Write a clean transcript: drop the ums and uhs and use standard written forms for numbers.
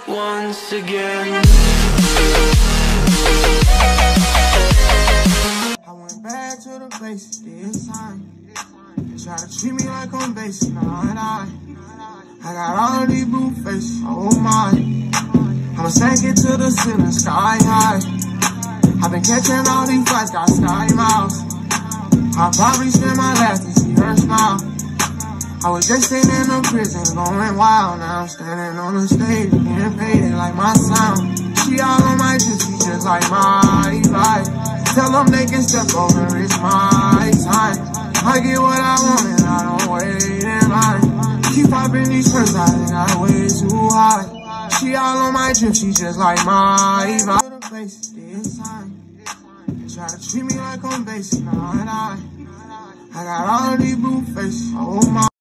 once again. I went back to the basics this time. They try to treat me like I'm basic, not I got all of these blue faces, oh my. I'ma sank it to the ceiling, sky high. I've been catching all these flights, got sky miles. I'll probably spend my last to see her smile. I was just sitting in a prison going wild. Now I'm standing on the stage, getting paid, they like my sound. She all on my gypsy, just like my life. Tell them they can step over, it's my time. I get what I want and I don't wait in line. Keep popping these first, I think I way too high. She all on my drip, she just like my vibe. To the place this time. They try to treat me like I'm basic, not I got all of these blue faces, oh my.